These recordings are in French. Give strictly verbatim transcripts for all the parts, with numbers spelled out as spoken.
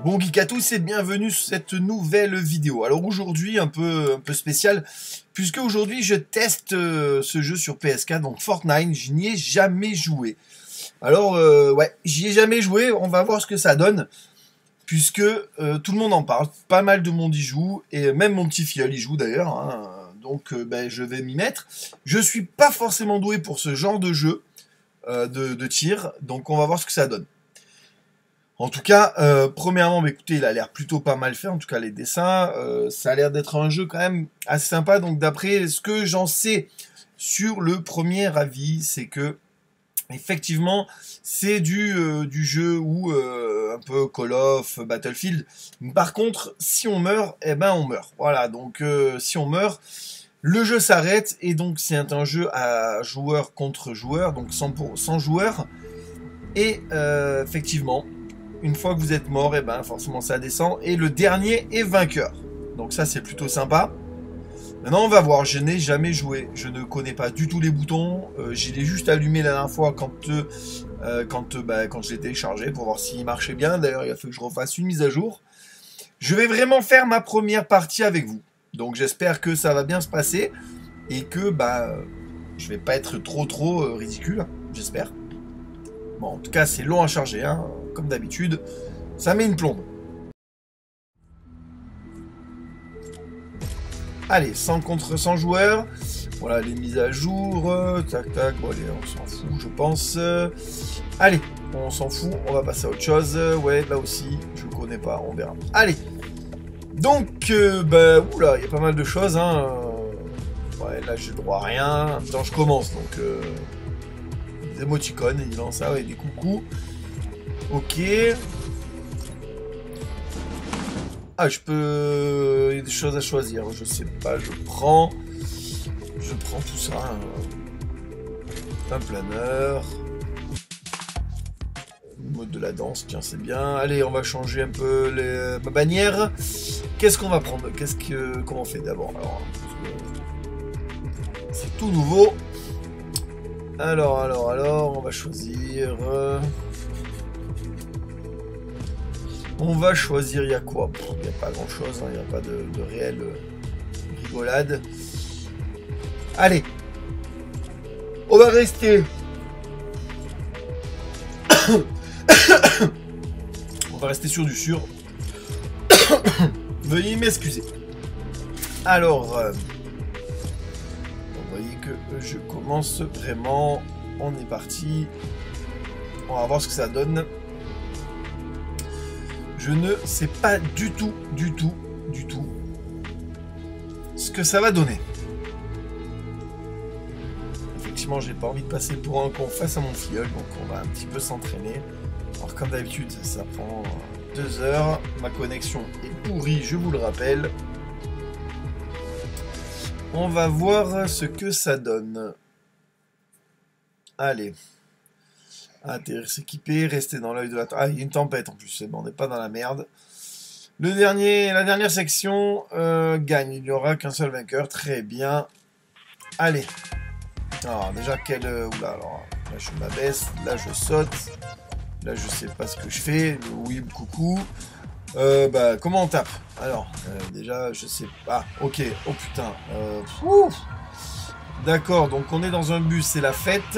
Bon geek à tous et bienvenue sur cette nouvelle vidéo. Alors aujourd'hui un peu un peu spécial puisque aujourd'hui je teste euh, ce jeu sur P S quatre, donc Fortnite. Je n'y ai jamais joué. Alors euh, ouais, j'y ai jamais joué. On va voir ce que ça donne puisque euh, tout le monde en parle, pas mal de monde y joue et même mon petit filleul y joue d'ailleurs. Hein. Donc euh, ben, je vais m'y mettre. Je suis pas forcément doué pour ce genre de jeu euh, de, de tir, donc on va voir ce que ça donne. En tout cas, euh, premièrement, bah, écoutez, il a l'air plutôt pas mal fait, en tout cas les dessins, euh, ça a l'air d'être un jeu quand même assez sympa, donc d'après ce que j'en sais sur le premier avis, c'est que, effectivement, c'est du, euh, du jeu où, euh, un peu Call of, Battlefield, par contre, si on meurt, eh ben on meurt, voilà, donc euh, si on meurt, le jeu s'arrête, et donc c'est un jeu à joueur contre joueur, donc cent, pour cent joueurs, et euh, effectivement, une fois que vous êtes mort, et eh ben forcément ça descend. Et le dernier est vainqueur. Donc ça c'est plutôt sympa. Maintenant on va voir, je n'ai jamais joué. Je ne connais pas du tout les boutons. Euh, je l'ai juste allumé la dernière fois quand, euh, quand, euh, bah, quand je l'ai téléchargé pour voir s'il marchait bien. D'ailleurs il a fallu que je refasse une mise à jour. Je vais vraiment faire ma première partie avec vous. Donc j'espère que ça va bien se passer. Et que bah, je vais pas être trop trop euh, ridicule. J'espère. Bon en tout cas c'est long à charger hein. Comme d'habitude, ça met une plombe. Allez, cent contre cent joueurs. Voilà les mises à jour. Tac, tac. Bon, allez, on s'en fout, je pense. Allez, on s'en fout. On va passer à autre chose. Ouais, là aussi, je ne connais pas. On verra. Allez. Donc, euh, bah, oula, il y a pas mal de choses. Hein. Ouais, là, j'ai droit à rien. En même temps, je commence. Donc, euh, des émoticônes, évidemment, ça, ouais, des coucous. Ok. Ah, je peux... Il y a des choses à choisir. Je sais pas, je prends... Je prends tout ça. Un planeur. Mode de la danse, tiens, c'est bien. Allez, on va changer un peu les... ma bannière. Qu'est-ce qu'on va prendre? Qu'est-ce que... Comment on fait d'abord? Alors, c'est tout nouveau. Alors, alors, alors, on va choisir... On va choisir, il y a quoi? Il n'y a pas grand chose, il hein, n'y a pas de, de réelle euh, rigolade. Allez, on va rester. On va rester sur du sûr. Veuillez m'excuser. Alors, euh, vous voyez que je commence vraiment. On est parti. On va voir ce que ça donne. Je ne sais pas du tout, du tout, du tout ce que ça va donner. Effectivement, j'ai pas envie de passer pour un con face à mon filleul, donc on va un petit peu s'entraîner. Alors comme d'habitude, ça prend deux heures. Ma connexion est pourrie, je vous le rappelle. On va voir ce que ça donne. Allez. Atterrir, s'équiper, rester dans l'œil de la... Ah, il y a une tempête en plus, c'est bon, on n'est pas dans la merde. Le dernier, la dernière section euh, gagne, il n'y aura qu'un seul vainqueur, très bien. Allez. Alors, déjà, quel... Euh, oula, alors, là, je m'abaisse, là, je saute. Là, je sais pas ce que je fais. Oui, coucou. Euh, bah, comment on tape? Alors, euh, déjà, je sais pas. Ah, ok, oh putain. Euh, D'accord, donc on est dans un bus, c'est la fête.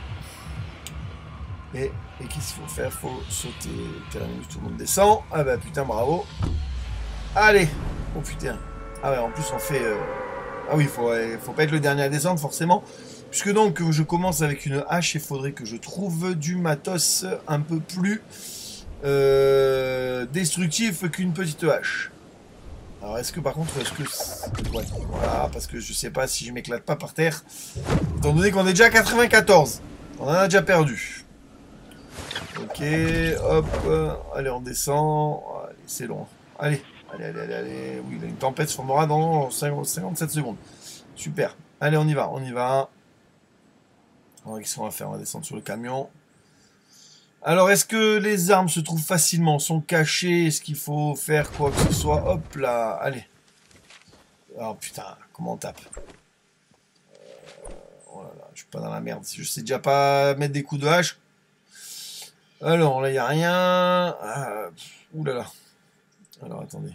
Et, et qu'est-ce qu'il faut faire? Faut sauter. Tout le monde descend. Ah bah putain, bravo. Allez. Oh putain. Ah ouais, en plus on fait... Euh... Ah oui, faut, euh, faut pas être le dernier à descendre forcément. Puisque donc je commence avec une hache, il faudrait que je trouve du matos un peu plus euh, destructif qu'une petite hache. Alors est-ce que par contre, est-ce que... Ouais, voilà, parce que je sais pas si je m'éclate pas par terre. Étant donné qu'on est déjà à quatre-vingt-quatorze. On en a déjà perdu. Ok, hop, euh, allez on descend, allez c'est long, allez, allez, allez, allez, allez, oui, une tempête se formera dans cinquante-sept secondes, super, allez on y va, on y va, alors qu'est-ce qu'on va faire, on va descendre sur le camion, alors est-ce que les armes se trouvent facilement, sont cachées, est-ce qu'il faut faire quoi que ce soit, hop là, allez, oh putain, comment on tape, euh, oh là là, je suis pas dans la merde, je sais déjà pas mettre des coups de hache. Alors là, il n'y a rien. Ah, ouh là là. Alors, attendez.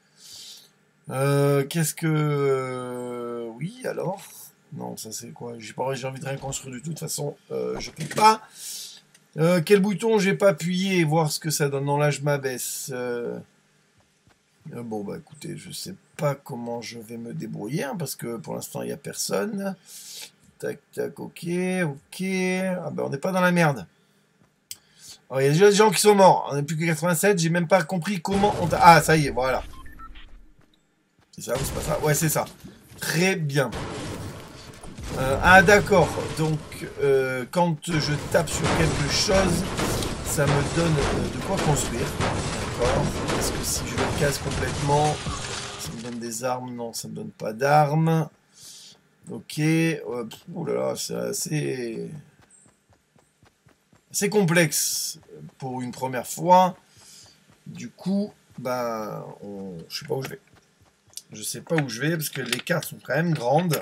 Euh, Qu'est-ce que... Oui, alors... Non, ça c'est quoi? J'ai pas, j'ai envie de rien construire du tout. De toute façon, euh, je peux pas. Euh, quel bouton j'ai pas appuyé? Voir ce que ça donne. Non, là, je m'abaisse. Euh... Euh, bon, bah écoutez, je sais pas comment je vais me débrouiller, hein, parce que pour l'instant, il n'y a personne. Tac, tac, ok, ok. Ah bah, on n'est pas dans la merde. Alors, il y a déjà des gens qui sont morts. On n'est plus que quatre-vingt-sept. J'ai même pas compris comment on... Ah, ça y est, voilà. C'est ça ou c'est pas ça? Ouais, c'est ça. Très bien. Euh, ah, d'accord. Donc, euh, quand je tape sur quelque chose, ça me donne euh, de quoi construire. D'accord. Est-ce que si je le casse complètement, ça me donne des armes? Non, ça me donne pas d'armes. Ok. Euh, oh là là, c'est assez... C'est complexe pour une première fois. Du coup, ben, on... je sais pas où je vais. Je sais pas où je vais parce que les cartes sont quand même grandes.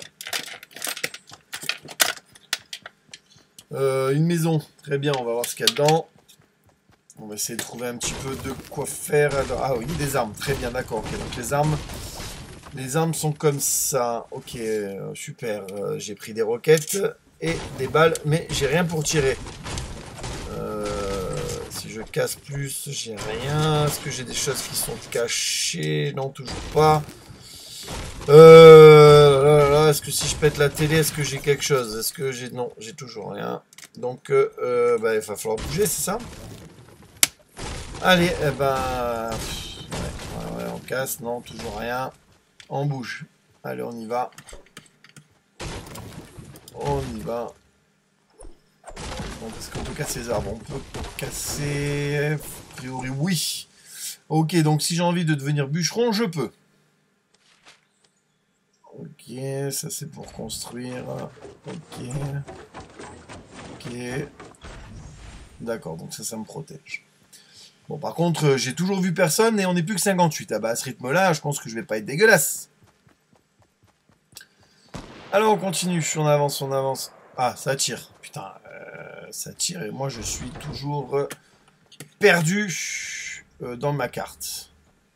Euh, une maison, très bien, on va voir ce qu'il y a dedans. On va essayer de trouver un petit peu de quoi faire. Ah oui, des armes, très bien, d'accord. Okay, donc les armes, les armes sont comme ça. Ok, euh, super. Euh, j'ai pris des roquettes et des balles, mais j'ai rien pour tirer. Euh, si je casse plus, j'ai rien. Est-ce que j'ai des choses qui sont cachées? Non, toujours pas. Euh, est-ce que si je pète la télé, est-ce que j'ai quelque chose? Est-ce que j'ai... Non, j'ai toujours rien. Donc, euh, bah, il va falloir bouger, c'est ça? Allez, eh ben... Ouais, ouais, ouais, on casse, non, toujours rien. On bouge. Allez, on y va. On y va. Bon, est-ce qu'on peut casser les arbres? On peut casser... A priori, oui. Ok, donc si j'ai envie de devenir bûcheron, je peux. Ok, ça c'est pour construire. Ok. Ok. D'accord, donc ça, ça me protège. Bon, par contre, j'ai toujours vu personne et on n'est plus que cinquante-huit. Ah bah, à ce rythme-là, je pense que je vais pas être dégueulasse. Alors, on continue. On avance, on avance. Ah, ça tire. Putain, euh, ça tire et moi, je suis toujours euh, perdu euh, dans ma carte.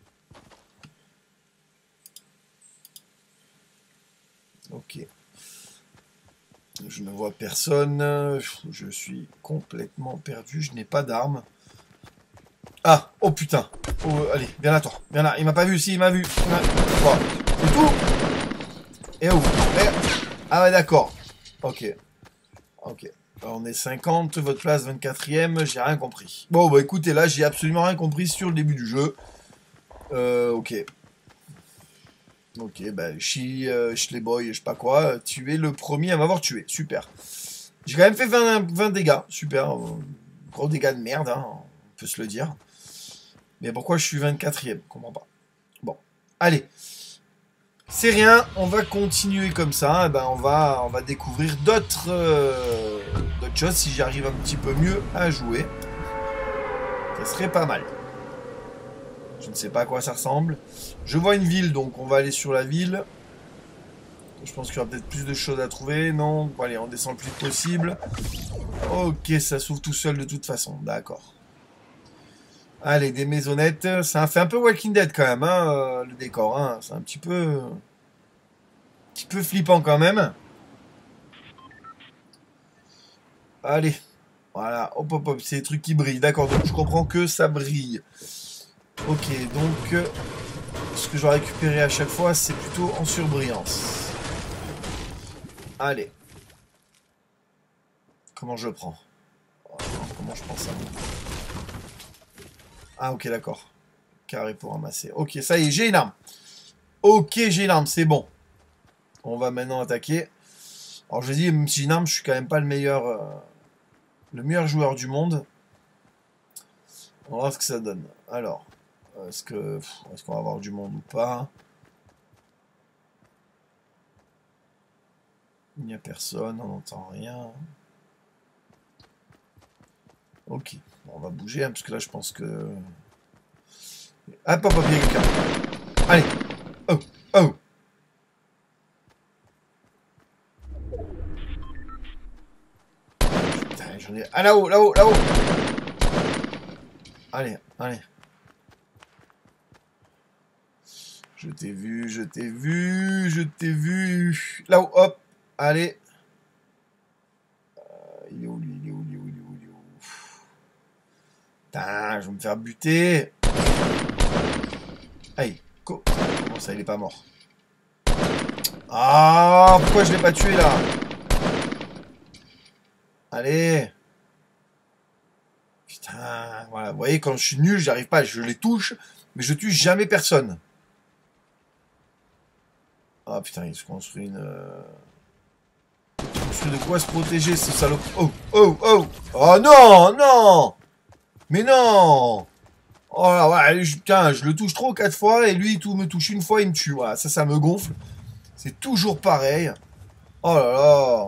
Ok. Je ne vois personne. Je suis complètement perdu. Je n'ai pas d'armes. Ah, oh putain. Oh, allez, viens là, toi. Viens là. Il m'a pas vu. Si, il m'a vu. Bon, c'est tout. Et où? Et... Ah ouais, d'accord. Ok. Ok. On est cinquante. Votre place vingt-quatrième. J'ai rien compris. Bon, bah écoutez, là, j'ai absolument rien compris sur le début du jeu. Euh, ok. Ok, bah, Chi, euh, Schleboy, je sais pas quoi, tu es le premier à m'avoir tué, super. J'ai quand même fait vingt, vingt dégâts, super, gros dégâts de merde, hein, on peut se le dire. Mais pourquoi je suis vingt-quatrième, je comprends pas. Bon, allez, c'est rien, on va continuer comme ça, et ben on va, on va découvrir d'autres euh, d'autres choses, si j'arrive un petit peu mieux à jouer. Ça serait pas mal. Je ne sais pas à quoi ça ressemble. Je vois une ville, donc on va aller sur la ville. Je pense qu'il y aura peut-être plus de choses à trouver. Non, bon, allez, on descend le plus vite possible. Ok, ça s'ouvre tout seul de toute façon. D'accord. Allez, des maisonnettes. Ça fait un peu Walking Dead quand même, hein, le décor. Hein. C'est un petit peu... Un petit peu flippant quand même. Allez. Voilà. Hop, hop, hop. C'est des trucs qui brillent. D'accord, donc je comprends que ça brille. Ok, donc... Euh, ce que je dois récupérer à chaque fois, c'est plutôt en surbrillance. Allez. Comment je prends? Oh, comment je prends ça? Ah, ok, d'accord. Carré pour ramasser. Ok, ça y est, j'ai une arme. Ok, j'ai une arme, c'est bon. On va maintenant attaquer. Alors, je dis, même si j'ai une arme, je suis quand même pas le meilleur... Euh, le meilleur joueur du monde. On va voir ce que ça donne. Alors, est-ce que... Est-ce qu'on va avoir du monde ou pas? Il n'y a personne, on n'entend rien. Ok, bon, on va bouger, hein, parce que là, je pense que... Hop, hop, hop, il y a quelqu'un. Allez. Oh, oh. Putain, j'en ai... Ah, là-haut, là-haut, là-haut. Allez, allez. Je t'ai vu, je t'ai vu, je t'ai vu. Là-haut, hop. Allez. Euh, il est où, lui? Il est où, il est où, il est où, il est où? Putain, je vais me faire buter. Aïe. Comment ça, il est pas mort? Ah, pourquoi je l'ai pas tué, là? Allez. Putain, voilà. Vous voyez, quand je suis nul, j'arrive pas. Je les touche, mais je tue jamais personne. Ah, putain, il se construit une... Euh... Il se construit de quoi se protéger, ce salaud. Oh, oh, oh. Oh, non, non. Mais non. Oh là, ouais, je, putain, je le touche trop quatre fois, et lui, il tout me touche une fois, il me tue. Voilà, ça, ça me gonfle. C'est toujours pareil. Oh là là.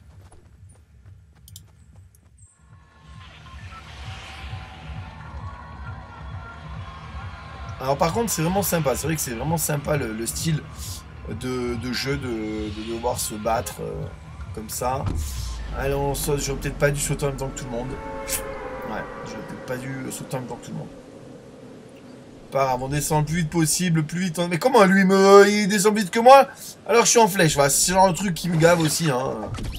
Alors par contre, c'est vraiment sympa. C'est vrai que c'est vraiment sympa le, le style de, de jeu de, de devoir se battre euh, comme ça. Allez, on saute. J'aurais peut-être pas dû sauter en même temps que tout le monde. Ouais, j'aurais peut-être pas dû sauter en même temps que tout le monde. Pas grave, on descend le plus vite possible, le plus vite. On... Mais comment lui, me... il descend plus vite que moi? Alors je suis en flèche. Voilà, c'est genre le truc qui me gave aussi. Hein.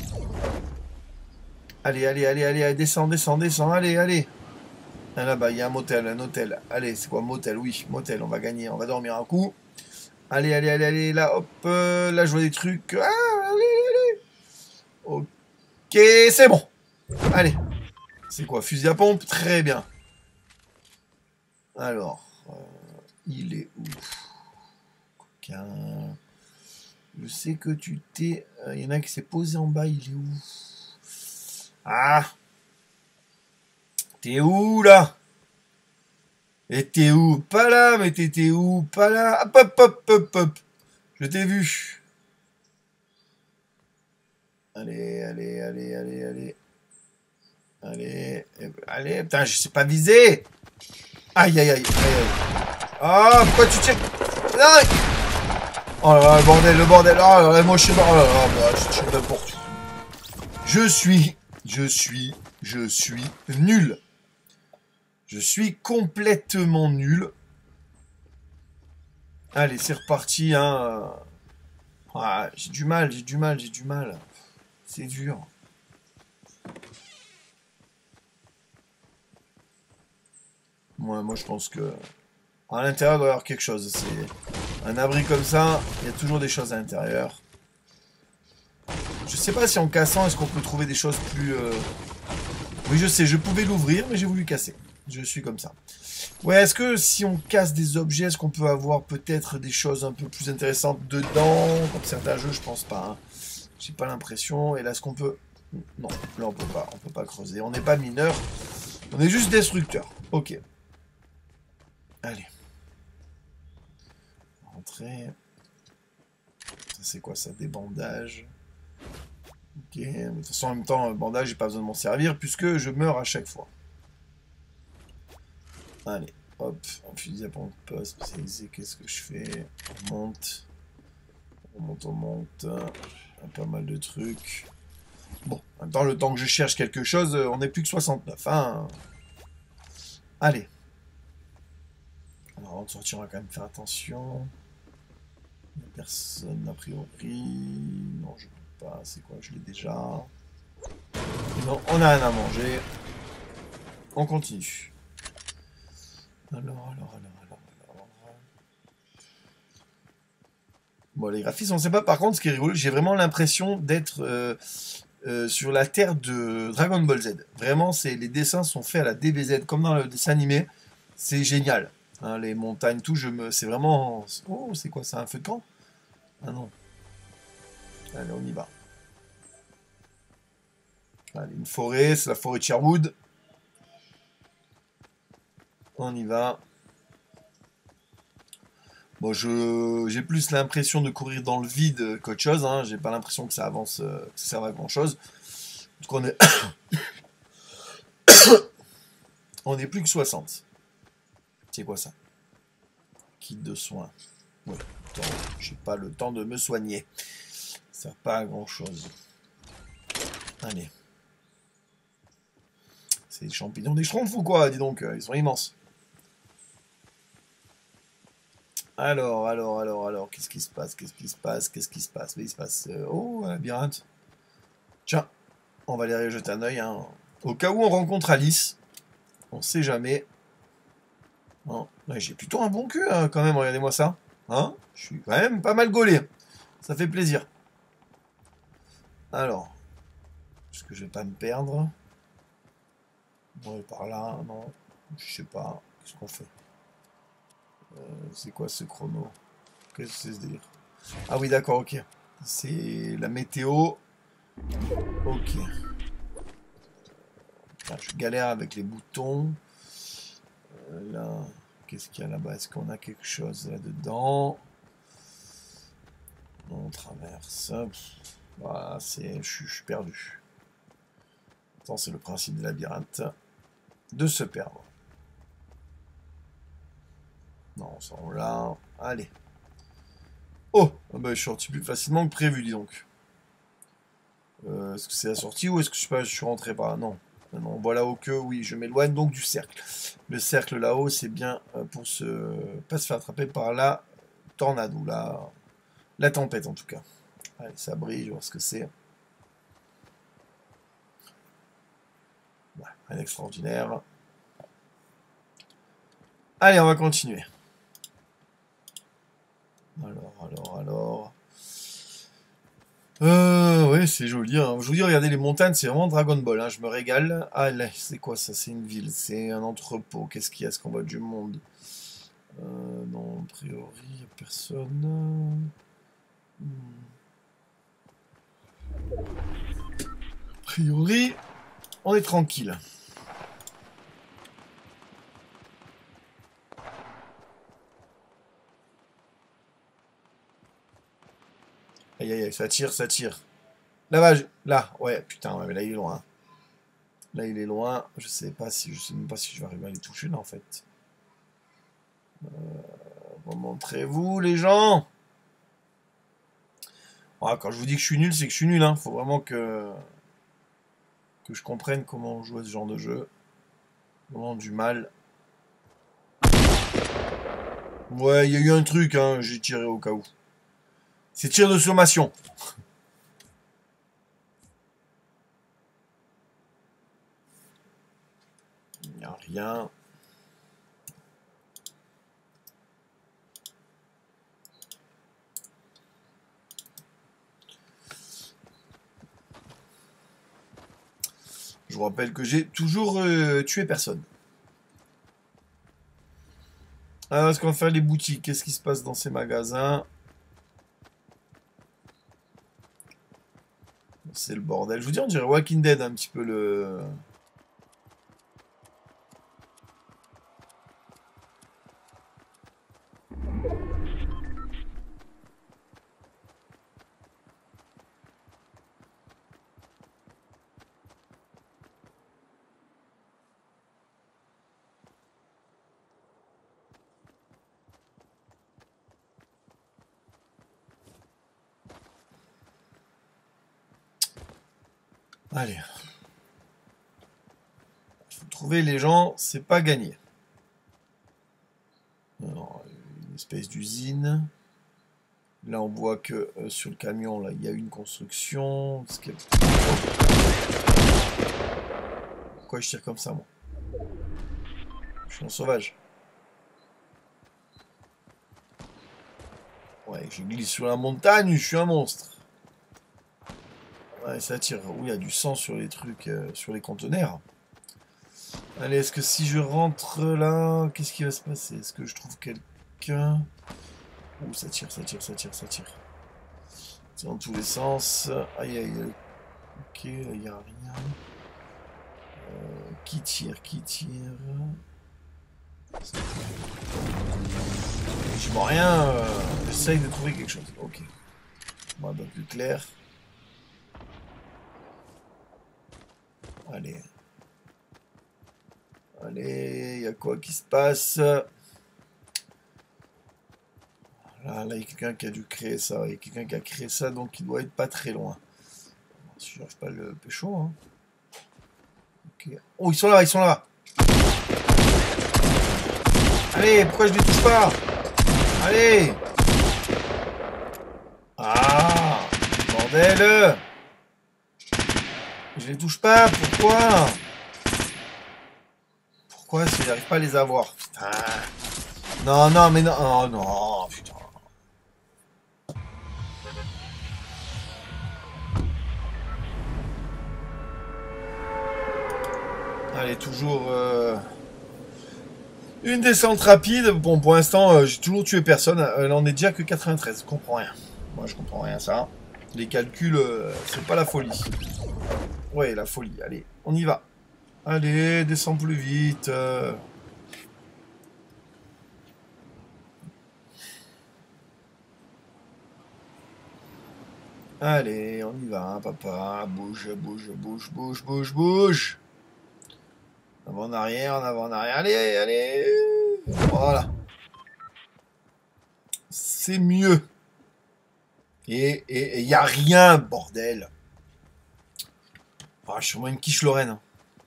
Allez, allez, allez, allez, descends, descends, descends. Allez, allez. Ah, là-bas, il y a un motel, un hôtel. Allez, c'est quoi, motel? Oui, motel, on va gagner, on va dormir un coup. Allez, allez, allez, allez, là, hop, euh, là, je vois des trucs. Ah, allez, allez. Ok, c'est bon. Allez. C'est quoi, fusil à pompe? Très bien. Alors, euh, il est où? Coquin. Je sais que tu t'es... Il euh, y en a un qui s'est posé en bas, il est où? Ah. T'es où, là? Et t'es où? Pas là, mais t'étais où? Pas là. Hop, hop, hop, hop, hop. Je t'ai vu. Allez, allez, allez, allez, allez. Allez, allez, putain, je sais pas viser. Aïe, aïe, aïe, aïe, aïe. Ah, pourquoi tu tires? Non. Oh là là, le bordel, le bordel. Oh là là, moi je suis mort. Oh là là, bah, je tire n'importe où. Je suis, je suis, je suis nul. Je suis complètement nul. Allez, c'est reparti, hein. Ah, j'ai du mal, j'ai du mal, j'ai du mal. C'est dur. Moi, moi, je pense que à l'intérieur, il doit y avoir quelque chose. C'est un abri comme ça, il y a toujours des choses à l'intérieur. Je sais pas si en cassant, est-ce qu'on peut trouver des choses plus... Euh... Oui, je sais, je pouvais l'ouvrir, mais j'ai voulu casser. Je suis comme ça. Ouais, est-ce que si on casse des objets, est-ce qu'on peut avoir peut-être des choses un peu plus intéressantes dedans? Comme certains jeux, je pense pas. Hein. J'ai pas l'impression. Et là, est-ce qu'on peut... Non, là, on peut pas. On peut pas creuser. On n'est pas mineur. On est juste destructeur. Ok. Allez. Rentrer. Ça, c'est quoi ça? Des bandages. Ok. De toute façon, en même temps, bandage, j'ai pas besoin de m'en servir puisque je meurs à chaque fois. Allez. Hop. Un fusil à pompe spécialisé. Qu'est-ce que je fais? On monte. On monte, on monte. Pas mal de trucs. Bon. En même temps, le temps que je cherche quelque chose, on n'est plus que soixante-neuf. Hein. Allez. Alors, avant de sortir, on va quand même faire attention. Il n'y a personne, a priori. Non, je ne peux pas. C'est quoi? Je l'ai déjà. Non, on a rien à manger. On continue. Alors, alors, alors, alors, alors. Bon, les graphismes, on ne sait pas. Par contre, ce qui est rigolo, j'ai vraiment l'impression d'être euh, euh, sur la terre de Dragon Ball Z. Vraiment, les dessins sont faits à la D B Z, comme dans le dessin animé. C'est génial. Hein, les montagnes, tout, je me... c'est vraiment... Oh, c'est quoi, c'est un feu de camp? Ah non. Allez, on y va. Allez, une forêt, c'est la forêt de Sherwood. On y va. Bon, je j'ai plus l'impression de courir dans le vide qu'autre chose. Hein. J'ai pas l'impression que ça avance, euh, que ça serve à grand chose. Donc on est... on est plus que soixante. C'est quoi ça? Kit de soins. Oui, j'ai pas le temps de me soigner. Ça sert pas à grand chose. Allez. C'est des champignons des schtroumpfs ou quoi? Dis donc, ils sont immenses. Alors, alors, alors, alors, qu'est-ce qui se passe? Qu'est-ce qui se passe? Qu'est-ce qui se passe? Mais il se passe... euh, Oh, un labyrinthe. Tiens, on va aller jeter un œil. Hein. Au cas où on rencontre Alice. On sait jamais. Bon, ouais, j'ai plutôt un bon cul, hein, quand même, regardez-moi ça. Hein? Je suis quand même pas mal gaulé. Ça fait plaisir. Alors, est-ce que je vais pas me perdre? Ouais, par là, non. Je sais pas. Qu'est-ce qu'on fait? euh, C'est quoi ce chrono? Qu'est-ce que c'est ce délire? Ah oui, d'accord, ok. C'est la météo. Ok. Là, je galère avec les boutons. Euh, là, qu'est-ce qu'il y a là-bas? Est-ce qu'on a quelque chose là-dedans? Non, on traverse. Voilà, c'est, je, je suis perdu. Attends, c'est le principe des labyrinthes. De se perdre. Non, on s'en va là. Allez. Oh, ah bah, je suis sorti plus facilement que prévu, dis donc. Euh, est-ce que c'est la sortie ou est-ce que je sais pas, je suis rentré par là? Non. Non, voilà au que, oui, je m'éloigne donc du cercle. Le cercle là-haut, c'est bien pour se pas se faire attraper par la tornade ou la, la tempête en tout cas. Allez, ça brille, je vais voir ce que c'est. Ouais, rien d'extraordinaire. Allez, on va continuer. Alors, alors, alors... Euh, ouais, c'est joli. Hein. Je vous dis, regardez, les montagnes, c'est vraiment Dragon Ball. Hein. Je me régale. Ah, là, c'est quoi ça? C'est une ville. C'est un entrepôt. Qu'est-ce qu'il y a? Est-ce qu'on voit du monde? euh, Non, a priori, il n'y a personne. Hmm. A priori, on est tranquille. Aïe, aïe, aïe, ça tire, ça tire. Là-bas, je... là, ouais, putain, ouais, mais là, il est loin. Là, il est loin. Je sais pas si, je sais même pas si je vais arriver à les toucher, là, en fait. Euh, Remontrez-vous, les gens. Ouais, quand je vous dis que je suis nul, c'est que je suis nul, hein. Faut vraiment que... que je comprenne comment jouer ce genre de jeu. Vraiment du mal. Ouais, il y a eu un truc, hein. J'ai tiré au cas où. C'est tir de sommation. Il n'y a rien. Je vous rappelle que j'ai toujours euh, tué personne. Alors, est-ce qu'on va faire les boutiques? Qu'est-ce qui se passe dans ces magasins? C'est le bordel. Je vous dis, on dirait Walking Dead un petit peu le... Allez. Faut trouver les gens, c'est pas gagné. Alors, une espèce d'usine. Là, on voit que euh, sur le camion, là, il y a une construction. Que... Pourquoi je tire comme ça, moi? Je suis un sauvage. Ouais, je glisse sur la montagne, je suis un monstre. Ouais, ça tire. Oui, il y a du sang sur les trucs, euh, sur les conteneurs. Allez, est-ce que si je rentre là, qu'est-ce qui va se passer? Est-ce que je trouve quelqu'un? Ouh, ça tire, ça tire, ça tire, ça tire. C'est dans tous les sens. Aïe, aïe, aïe. Ok, là, il n'y a rien. Euh, qui tire, qui tire? Je vois rien. Euh, J'essaye de trouver quelque chose. Ok. Bon, bah, plus clair. Allez. Allez, il y a quoi qui se passe? Là, là, il y a quelqu'un qui a dû créer ça. Il y a quelqu'un qui a créé ça, donc il doit être pas très loin. Si je n'arrive pas le pécho, hein. Okay. Oh, ils sont là, ils sont là. Allez, pourquoi je les touche pas? Allez. Ah, bordel. Je les touche pas, pourquoi? Pourquoi si j'arrive pas à les avoir? Putain. Non, non, mais non. Oh non, putain. Allez, toujours euh, une descente rapide. Bon, pour l'instant, euh, j'ai toujours tué personne. Elle en est déjà que quatre-vingt-treize. Je comprends rien. Moi, je comprends rien, ça. Les calculs, euh, c'est pas la folie. Ouais, la folie. Allez, on y va. Allez, descends plus vite. Euh... Allez, on y va, hein, papa. Bouge, bouge, bouge, bouge, bouge, bouge. En avant, en arrière, en avant, en arrière. Allez, allez. Voilà. C'est mieux. Et il n'y a rien, bordel. Ah, je suis vraiment une quiche Lorraine.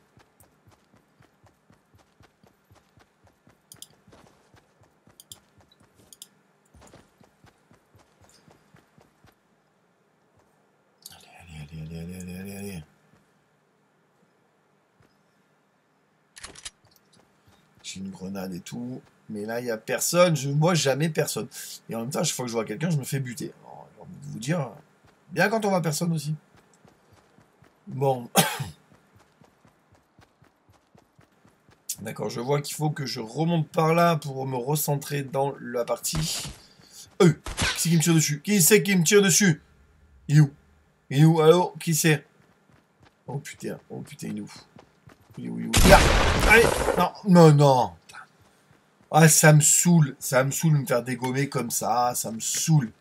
Allez, allez, allez, allez, allez, allez, allez. J'ai une grenade et tout. Mais là, il n'y a personne. Je vois jamais personne. Et en même temps, chaque fois que je vois quelqu'un, je me fais buter. Alors, j'ai envie de vous dire, bien quand on voit personne aussi. Bon. D'accord, je vois qu'il faut que je remonte par là pour me recentrer dans la partie. Euh, qui c'est qui me tire dessus? Qui c'est qui me tire dessus? Il est où? Il est où? Allô? Qui c'est? Oh putain, oh putain, il est où? Il est où? Il est où? Là! Allez! Non, non, non! Ah, ça me saoule. Ça me saoule de me faire dégommer comme ça. Ça me saoule.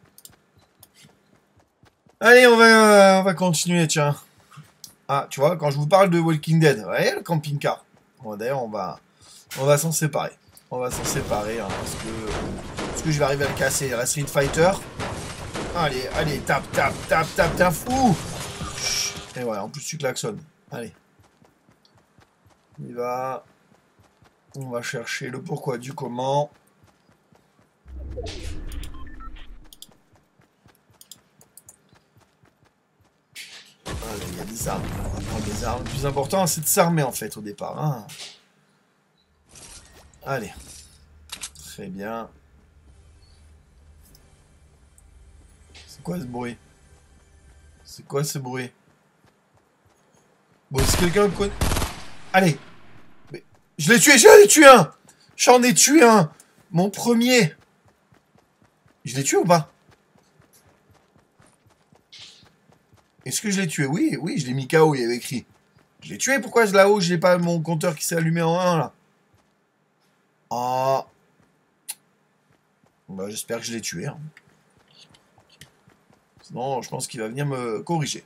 Allez, on va, on va continuer, tiens. Ah, tu vois, quand je vous parle de Walking Dead, vous voyez, le camping-car. Bon, d'ailleurs, on va, on va s'en séparer. On va s'en séparer, hein, parce que, parce que je vais arriver à le casser. Il reste Street Fighter. Allez, allez, tape, tape, tape, tape, t'es un fou. Et ouais, en plus, tu klaxonnes. Allez. On y va. On va chercher le pourquoi du comment. Allez, il y a des armes. On va prendre des armes. Le plus important, c'est de s'armer, en fait, au départ. Hein. Allez. Très bien. C'est quoi ce bruit? C'est quoi ce bruit? Bon, si quelqu'un connaît... Allez. Mais je l'ai tué, j'en ai tué un. J'en ai tué un. Mon premier. Je l'ai tué ou pas? Est-ce que je l'ai tué? Oui, oui, je l'ai mis K O, il y avait écrit. Je l'ai tué, pourquoi là-haut, je n'ai pas mon compteur qui s'est allumé en un, là? Ah. Bah, j'espère que je l'ai tué. Hein. Sinon, je pense qu'il va venir me corriger.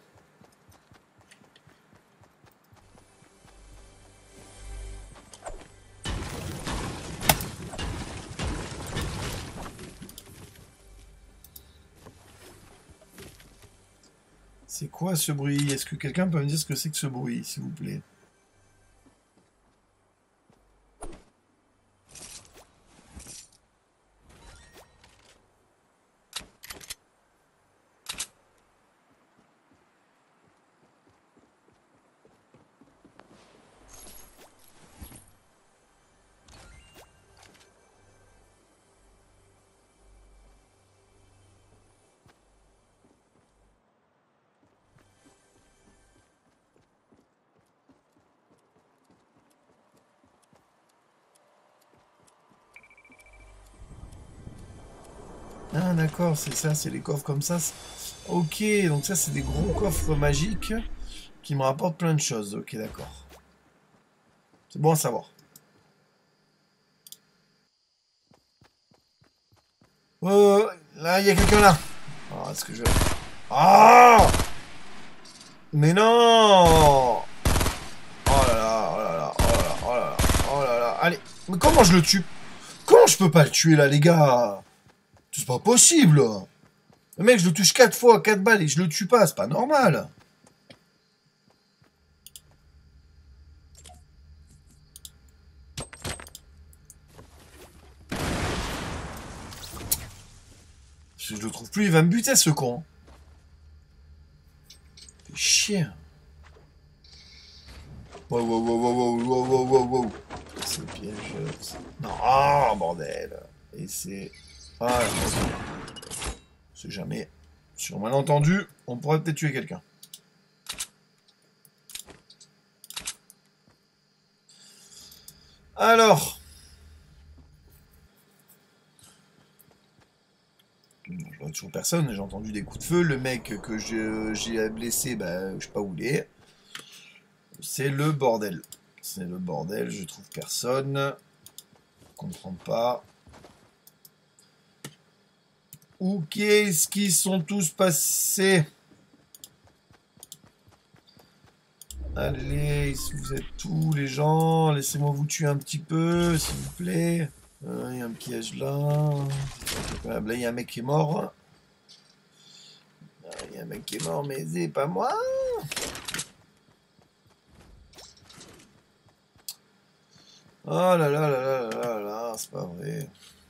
C'est quoi ce bruit? Est-ce que quelqu'un peut me dire ce que c'est que ce bruit, s'il vous plaît? Ah d'accord, c'est ça, c'est les coffres comme ça. Ok, donc ça c'est des gros coffres magiques qui me rapportent plein de choses. Ok, d'accord. C'est bon à savoir. Oh, là, il y a quelqu'un là. Oh, est-ce que je... Ah! Mais non! Oh là là, oh là là, oh là là, oh là là, oh là là. Allez, mais comment je le tue? Comment je peux pas le tuer là, les gars? C'est pas possible. Le mec, je le touche quatre fois, quatre balles et je le tue pas, c'est pas normal. Si je le trouve plus, il va me buter ce con. Fait chier. Wow, wow, wow, wow, wow, wow, wow, wow. C'est piégeux. Non, oh, bordel. Et c'est... Ah, c'est jamais... Sur malentendu, on pourrait peut-être tuer quelqu'un. Alors... Je vois toujours personne, j'ai entendu des coups de feu. Le mec que j'ai blessé, bah, je sais pas où il est. C'est le bordel. C'est le bordel, je trouve personne. Je comprends pas. Où qu'est-ce qu'ils sont tous passés? Allez, vous êtes tous les gens. Laissez-moi vous tuer un petit peu, s'il vous plaît. Il y a un piège là. Là, il y a un mec qui est mort. Il y a un mec qui est mort, mais c'est pas moi. Oh là là là là là là là, c'est pas vrai.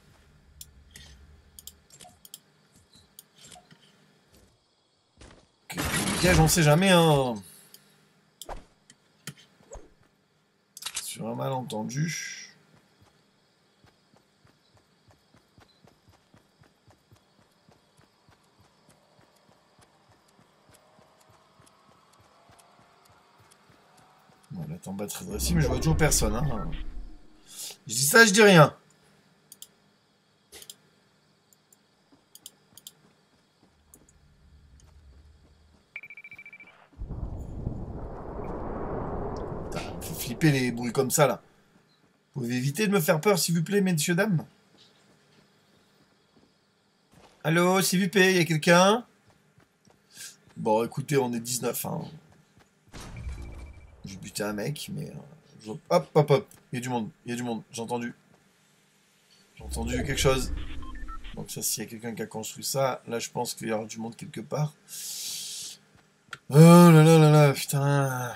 Piège, on sait jamais, hein. Sur un malentendu. On va attendre batterie de récit, mais je vois toujours personne, hein. Je dis ça, je dis rien. Putain, ça me fait flipper les bruits comme ça, là. Vous pouvez éviter de me faire peur, s'il vous plaît, messieurs, dames? Allô, s'il vous plaît, il y a quelqu'un? Bon, écoutez, on est dix-neuf, hein. J'ai buté un mec, mais... Euh, hop, hop, hop. Il y a du monde, il y a du monde, j'ai entendu. J'ai entendu quelque chose. Donc ça, s'il y a quelqu'un qui a construit ça, là, je pense qu'il y aura du monde quelque part. Oh là là là là, putain.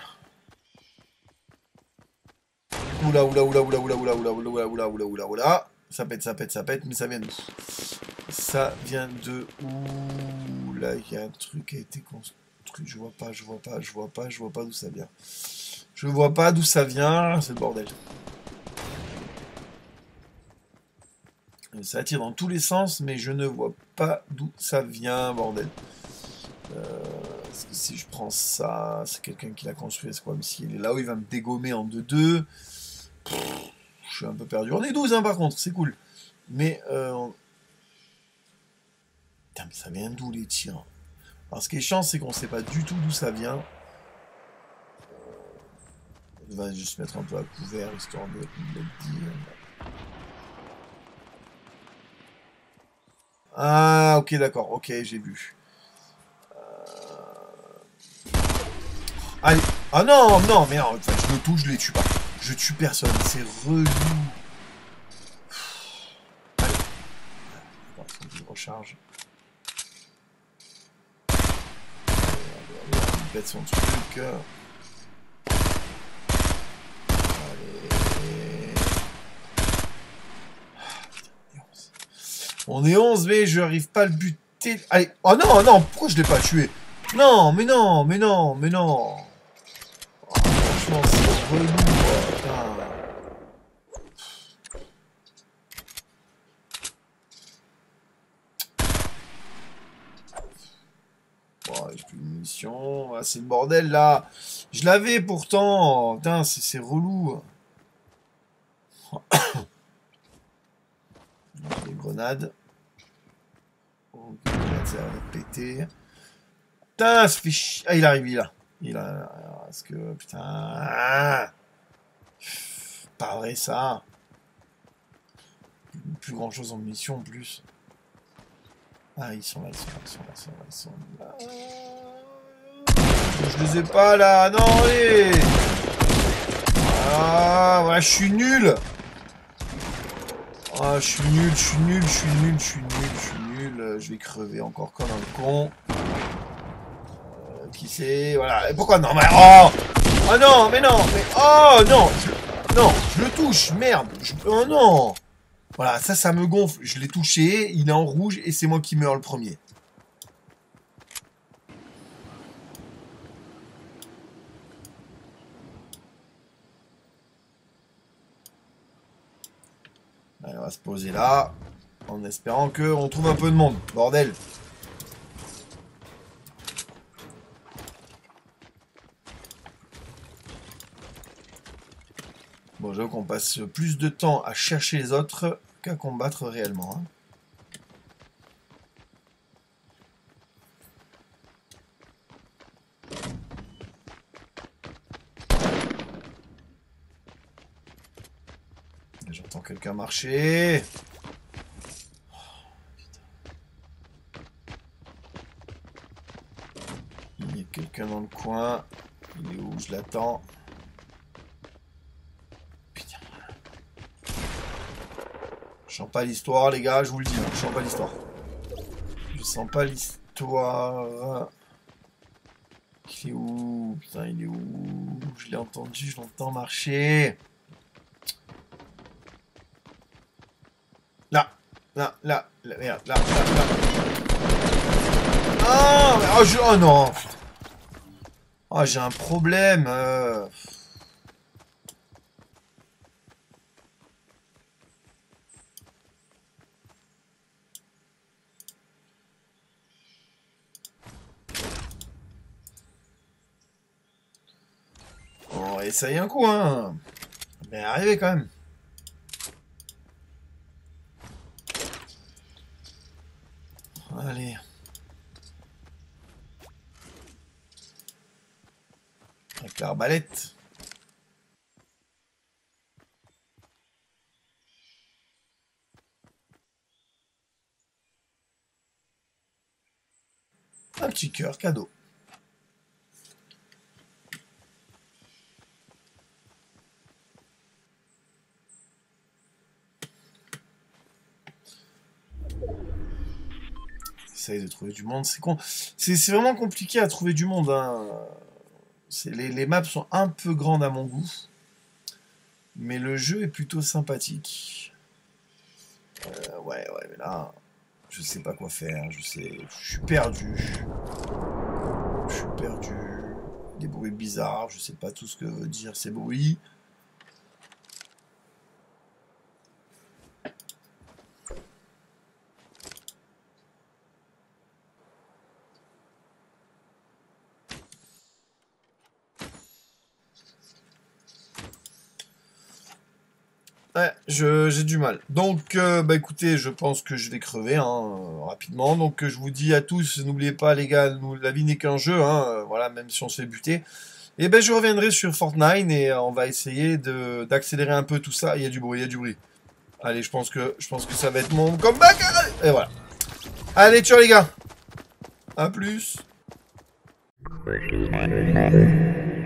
Oula, oula, oula, oula, oula, oula, oula, oula, oula, oula, oula, oula. Ça pète, ça pète, ça pète, mais ça vient d'où? Ça vient de où? Là, il y a un truc qui a été construit. Je vois pas, je vois pas, je vois pas, je vois pas d'où ça vient. Je vois pas d'où ça vient, c'est le bordel. Ça attire dans tous les sens, mais je ne vois pas d'où ça vient, bordel. Euh, parce que si je prends ça, c'est quelqu'un qui l'a construit, c'est quoi? Mais s'il est là où il va me dégommer en deux deux, je suis un peu perdu. On est douze, hein, par contre, c'est cool. Mais, euh, on... putain, mais ça vient d'où les tirs? Alors, ce qui est chiant, c'est qu'on sait pas du tout d'où ça vient. On va juste mettre un peu à couvert, histoire de le dire. Ah, ok, d'accord, ok, j'ai vu. Euh... Allez. Ah non, non, mais non, enfin, je le touche, je les tue pas. Je tue personne, c'est relou. Allez. Bon, faut que je recharge. Allez, allez, allez, il pète son truc. On est onze, mais je n'arrive pas à le buter. Allez. Oh non, non, pourquoi je l'ai pas tué? Non, mais non, mais non, mais non. Oh, franchement, c'est relou. Putain. Bon, j'ai plus de munitions. Ah, c'est le bordel, là. Je l'avais, pourtant. Putain, c'est relou. Des grenades. Oh, ça va péter. Putain, ça fait chier. Ah, il arrive, il est là. Il est là. Parce que, putain. Pas vrai, ça. Plus grand chose en munitions, en plus. Ah, ils sont là, ils sont là, ils sont là, ils sont là. Ils sont là. Je les ai pas, là. Non, allez. Ah, voilà, je suis nul. Ah, je suis nul, je suis nul, je suis nul, je suis nul, je suis nul. Je vais crever encore comme un con. Euh, qui c'est? Voilà. Et pourquoi non, mais oh! Oh non, mais non, mais oh non! Je... Non, je le touche, merde! Je... Oh non! Voilà, ça, ça me gonfle. Je l'ai touché, il est en rouge et c'est moi qui meurs le premier. Allez, on va se poser là, en espérant qu'on trouve un peu de monde. Bordel. Bon, j'avoue qu'on passe plus de temps à chercher les autres qu'à combattre réellement. Hein. J'entends quelqu'un marcher. Oh, il y a quelqu'un dans le coin. Il est où? Je l'attends. Putain. Je sens pas l'histoire, les gars, je vous le dis. Je sens pas l'histoire. Je sens pas l'histoire. Il est où? Putain, il est où? Je l'ai entendu, je l'entends marcher. Là, là, là, là, merde, là, là, là. Ah, mais, oh, je, oh non. Oh, j'ai un problème. Euh... On essaye un coup, hein. Mais arrivé quand même. Allez. Avec l'arbalète. Un petit cœur cadeau. Essaye de trouver du monde, c'est con. C'est vraiment compliqué à trouver du monde. Hein. Les, les maps sont un peu grandes à mon goût. Mais le jeu est plutôt sympathique. Euh, ouais, ouais, mais là, je sais pas quoi faire. Je sais, je suis perdu. Je suis perdu. Des bruits bizarres, je sais pas tout ce que veut dire ces bruits. Ouais, j'ai du mal. Donc, euh, bah écoutez, je pense que je vais crever hein, euh, rapidement. Donc, euh, je vous dis à tous, n'oubliez pas les gars, nous, la vie n'est qu'un jeu. Hein, euh, voilà, même si on se fait buter. Et ben, je reviendrai sur Fortnite et euh, on va essayer d'accélérer un peu tout ça. Il y a du bruit, il y a du bruit. Allez, je pense que je pense que ça va être mon comeback. Et voilà. Allez, ciao les gars. À plus.